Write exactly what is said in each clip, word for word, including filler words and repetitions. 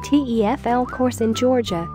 T E F L course in Georgia.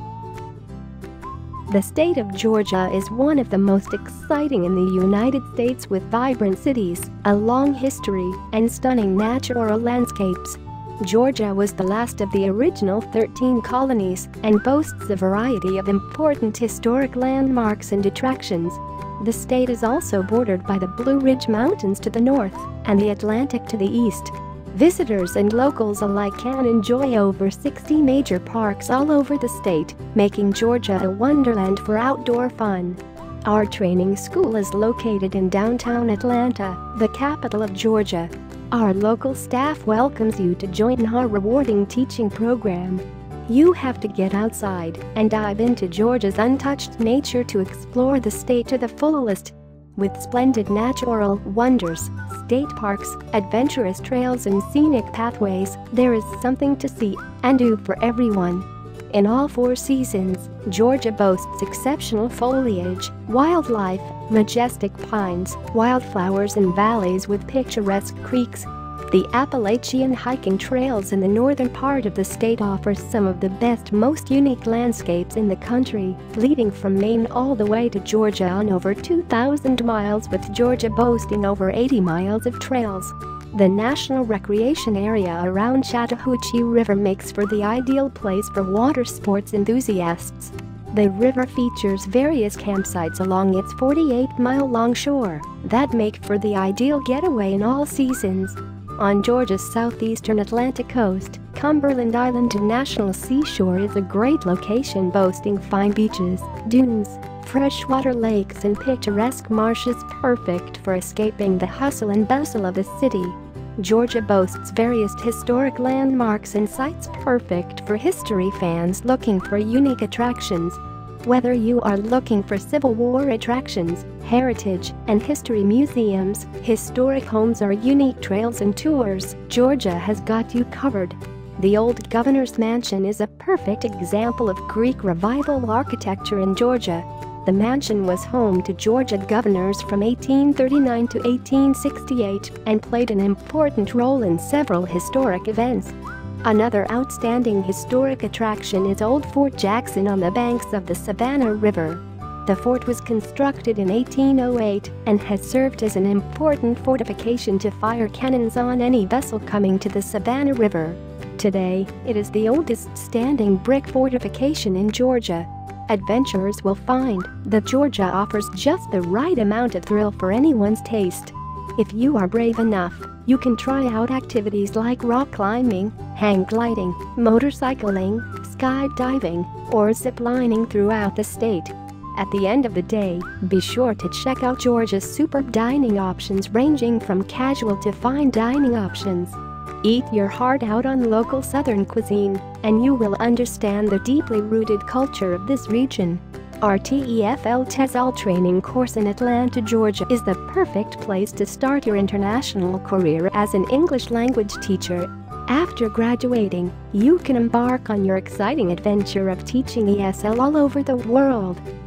The state of Georgia is one of the most exciting in the United States, with vibrant cities, a long history, and stunning natural landscapes. Georgia was the last of the original thirteen colonies and boasts a variety of important historic landmarks and attractions. The state is also bordered by the Blue Ridge Mountains to the north and the Atlantic to the east. Visitors and locals alike can enjoy over sixty major parks all over the state, making Georgia a wonderland for outdoor fun. Our training school is located in downtown Atlanta, the capital of Georgia. Our local staff welcomes you to join our rewarding teaching program. You have to get outside and dive into Georgia's untouched nature to explore the state to the fullest. With splendid natural wonders, state parks, adventurous trails and scenic pathways, there is something to see and do for everyone. In all four seasons, Georgia boasts exceptional foliage, wildlife, majestic pines, wildflowers and valleys with picturesque creeks. The Appalachian hiking trails in the northern part of the state offer some of the best, most unique landscapes in the country, leading from Maine all the way to Georgia on over two thousand miles, with Georgia boasting over eighty miles of trails. The National Recreation Area around Chattahoochee River makes for the ideal place for water sports enthusiasts. The river features various campsites along its forty-eight mile long shore that make for the ideal getaway in all seasons. On Georgia's southeastern Atlantic coast, Cumberland Island National Seashore is a great location, boasting fine beaches, dunes, freshwater lakes and picturesque marshes, perfect for escaping the hustle and bustle of the city. Georgia boasts various historic landmarks and sites, perfect for history fans looking for unique attractions. Whether you are looking for Civil War attractions, heritage and history museums, historic homes or unique trails and tours, Georgia has got you covered. The Old Governor's Mansion is a perfect example of Greek Revival architecture in Georgia. The mansion was home to Georgia governors from eighteen thirty-nine to eighteen sixty-eight and played an important role in several historic events. Another outstanding historic attraction is Old Fort Jackson on the banks of the Savannah River. The fort was constructed in eighteen oh eight and has served as an important fortification to fire cannons on any vessel coming to the Savannah River. Today, it is the oldest standing brick fortification in Georgia. Adventurers will find that Georgia offers just the right amount of thrill for anyone's taste. If you are brave enough, you can try out activities like rock climbing, hang gliding, motorcycling, skydiving, or ziplining throughout the state. At the end of the day, be sure to check out Georgia's superb dining options, ranging from casual to fine dining options. Eat your heart out on local Southern cuisine, and you will understand the deeply rooted culture of this region. Our T E F L TESOL training course in Atlanta, Georgia is the perfect place to start your international career as an English language teacher. After graduating, you can embark on your exciting adventure of teaching E S L all over the world.